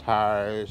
tires,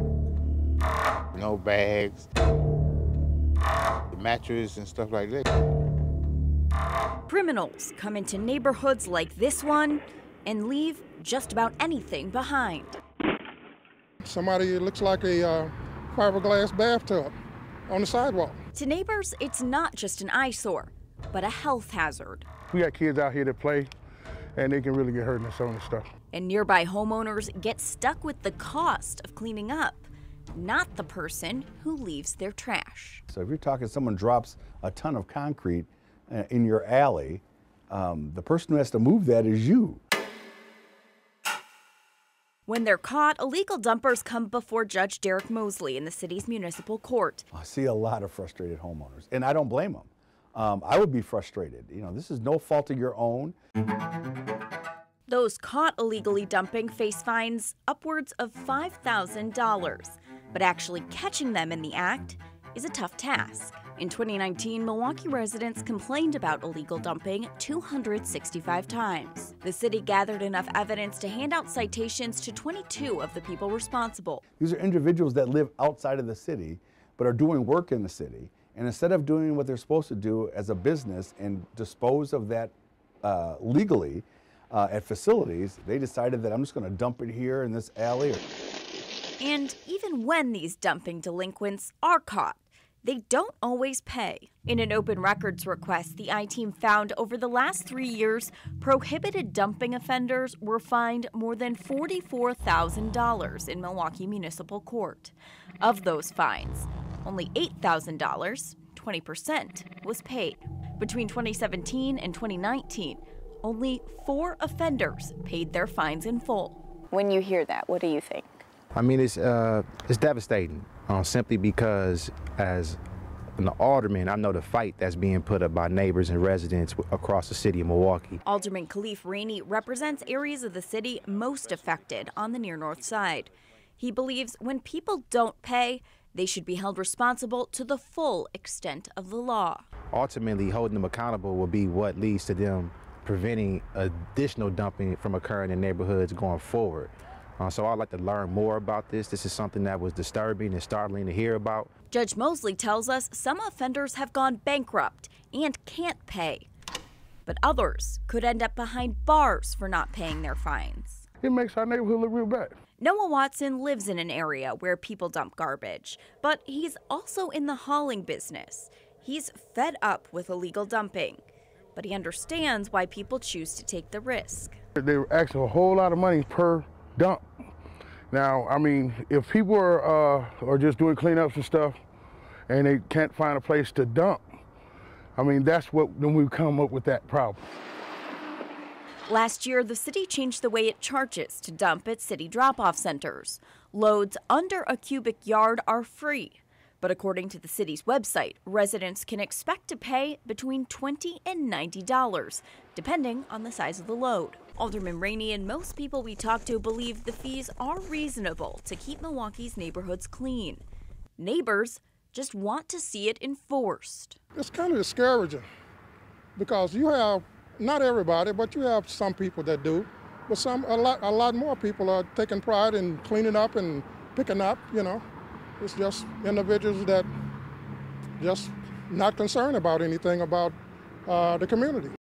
no bags, the mattress and stuff like that. Criminals come into neighborhoods like this one and leave just about anything behind. Somebody, it looks like a fiberglass bathtub on the sidewalk. To neighbors, it's not just an eyesore, but a health hazard. We got kids out here that play, and they can really get hurt in some of this stuff. And nearby homeowners get stuck with the cost of cleaning up, not the person who leaves their trash. So if you're talking someone drops a ton of concrete in your alley, the person who has to move that is you. When they're caught, illegal dumpers come before Judge Derek Mosley in the city's municipal court. I see a lot of frustrated homeowners, and I don't blame them. I would be frustrated. You know, this is no fault of your own. Those caught illegally dumping face fines upwards of $5,000, but actually catching them in the act is a tough task. In 2019, Milwaukee residents complained about illegal dumping 265 times. The city gathered enough evidence to hand out citations to 22 of the people responsible. These are individuals that live outside of the city, but are doing work in the city. And instead of doing what they're supposed to do as a business and dispose of that legally at facilities, they decided that I'm just going to dump it here in this alley. And even when these dumping delinquents are caught, they don't always pay. In an open records request, the I-Team found over the last 3 years, prohibited dumping offenders were fined more than $44,000 in Milwaukee Municipal Court. Of those fines, only $8,000, 20%, was paid. Between 2017 and 2019, only 4 offenders paid their fines in full. When you hear that, what do you think? I mean, it's devastating, simply because as an alderman, I know the fight that's being put up by neighbors and residents across the city of Milwaukee. Alderman Khalif Rainey represents areas of the city most affected on the near north side. He believes when people don't pay, they should be held responsible to the full extent of the law. Ultimately, holding them accountable will be what leads to them preventing additional dumping from occurring in neighborhoods going forward. So I'd like to learn more about this. This is something that was disturbing and startling to hear about. Judge Mosley tells us some offenders have gone bankrupt and can't pay, but others could end up behind bars for not paying their fines. It makes our neighborhood look real bad. Noah Watson lives in an area where people dump garbage, but he's also in the hauling business. He's fed up with illegal dumping, but he understands why people choose to take the risk. They were asking a whole lot of money per dump. Now, I mean, if people are just doing cleanups and stuff and they can't find a place to dump, I mean, that's when we come up with that problem. Last year, the city changed the way it charges to dump at city drop-off centers. Loads under a cubic yard are free. But according to the city's website, residents can expect to pay between $20 and $90, depending on the size of the load. Alderman Rainey and most people we talk to believe the fees are reasonable to keep Milwaukee's neighborhoods clean. Neighbors just want to see it enforced. It's kind of discouraging because you have, not everybody, but you have some people that do, but a lot more people are taking pride in cleaning up and picking up, you know. It's just individuals that just not concerned about anything about the community.